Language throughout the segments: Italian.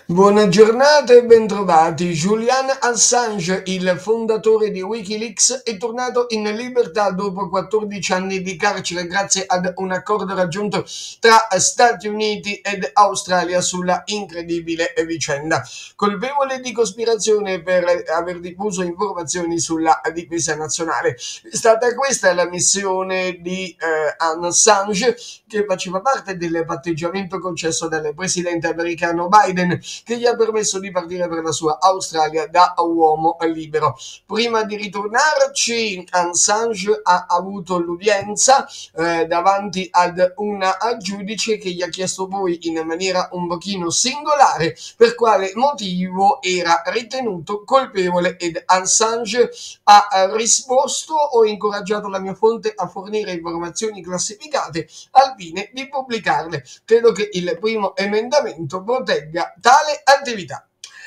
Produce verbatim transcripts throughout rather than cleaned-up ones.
Buona giornata e bentrovati. Julian Assange, il fondatore di Wikileaks, è tornato in libertà dopo quattordici anni di carcere grazie ad un accordo raggiunto tra Stati Uniti ed Australia sulla incredibile vicenda. Colpevole di cospirazione per aver diffuso informazioni sulla difesa nazionale. È stata questa la missione di eh, Assange, che faceva parte del patteggiamento concesso dal presidente americano Biden, che gli ha permesso di partire per la sua Australia da uomo libero. Prima di ritornarci, Assange ha avuto l'udienza eh, davanti ad una giudice che gli ha chiesto poi in maniera un pochino singolare per quale motivo era ritenuto colpevole, ed Assange ha risposto: ho incoraggiato la mia fonte a fornire informazioni classificate al fine di pubblicarle. Credo che il primo emendamento protegga tale attività.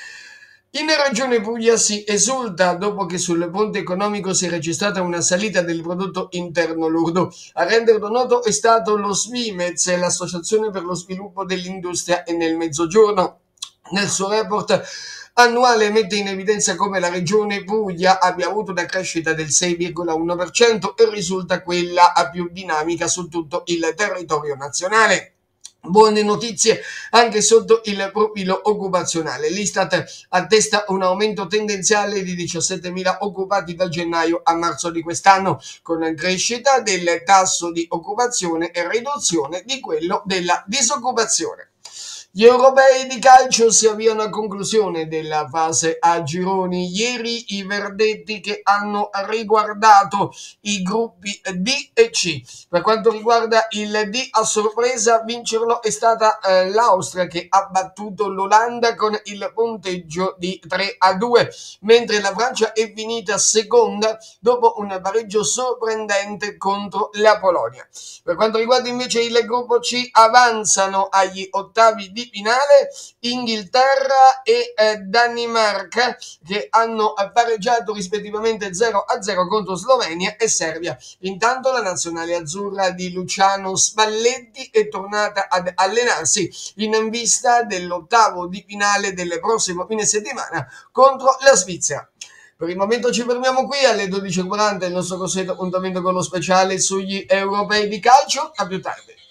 In Regione Puglia si esulta dopo che sul fronte economico si è registrata una salita del prodotto interno lordo. A renderlo noto è stato lo Svimez, l'Associazione per lo sviluppo dell'industria e nel Mezzogiorno. Nel suo report annuale mette in evidenza come la regione Puglia abbia avuto una crescita del sei virgola uno per cento e risulta quella più dinamica su tutto il territorio nazionale. Buone notizie anche sotto il profilo occupazionale. L'Istat attesta un aumento tendenziale di diciassettemila occupati da gennaio a marzo di quest'anno, con crescita del tasso di occupazione e riduzione di quello della disoccupazione. Gli europei di calcio si avviano a conclusione della fase a gironi. Ieri i verdetti che hanno riguardato i gruppi D e C. Per quanto riguarda il D, a sorpresa a vincerlo è stata eh, l'Austria, che ha battuto l'Olanda con il punteggio di tre a due, mentre la Francia è finita seconda dopo un pareggio sorprendente contro la Polonia. Per quanto riguarda invece il gruppo C, avanzano agli ottavi di finale Inghilterra e eh, Danimarca, che hanno pareggiato rispettivamente zero a zero contro Slovenia e Serbia. Intanto la nazionale azzurra di Luciano Spalletti è tornata ad allenarsi in vista dell'ottavo di finale del prossimo fine settimana contro la Svizzera. Per il momento ci fermiamo qui. Alle dodici e quaranta il nostro consueto appuntamento con lo speciale sugli europei di calcio. A più tardi.